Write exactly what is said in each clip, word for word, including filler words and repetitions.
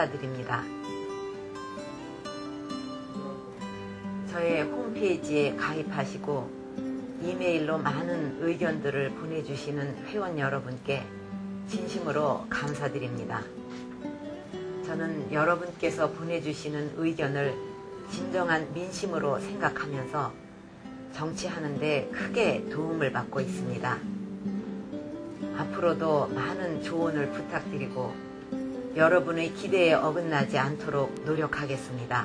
감사드립니다. 저의 홈페이지에 가입하시고 이메일로 많은 의견들을 보내주시는 회원 여러분께 진심으로 감사드립니다. 저는 여러분께서 보내주시는 의견을 진정한 민심으로 생각하면서 정치하는 데 크게 도움을 받고 있습니다. 앞으로도 많은 조언을 부탁드리고 여러분의 기대에 어긋나지 않도록 노력하겠습니다.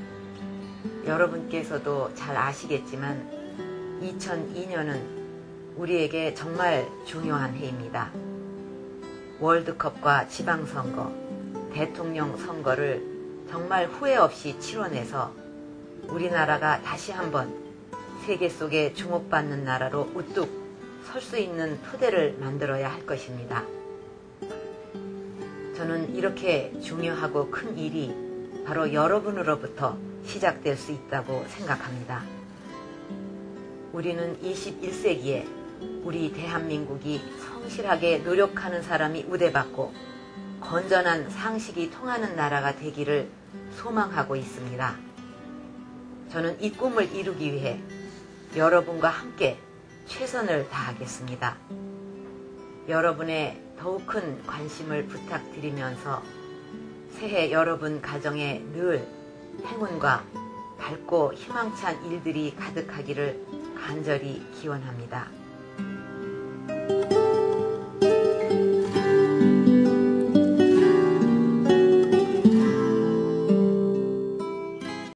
여러분께서도 잘 아시겠지만 이천이 년은 우리에게 정말 중요한 해입니다. 월드컵과 지방선거, 대통령 선거를 정말 후회 없이 치러내서 우리나라가 다시 한번 세계 속에 주목받는 나라로 우뚝 설 수 있는 토대를 만들어야 할 것입니다. 저는 이렇게 중요하고 큰 일이 바로 여러분으로부터 시작될 수 있다고 생각합니다. 우리는 이십일 세기에 우리 대한민국이 성실하게 노력하는 사람이 우대받고 건전한 상식이 통하는 나라가 되기를 소망하고 있습니다. 저는 이 꿈을 이루기 위해 여러분과 함께 최선을 다하겠습니다. 여러분의 더욱 큰 관심을 부탁드리면서 새해 여러분 가정에 늘 행운과 밝고 희망찬 일들이 가득하기를 간절히 기원합니다.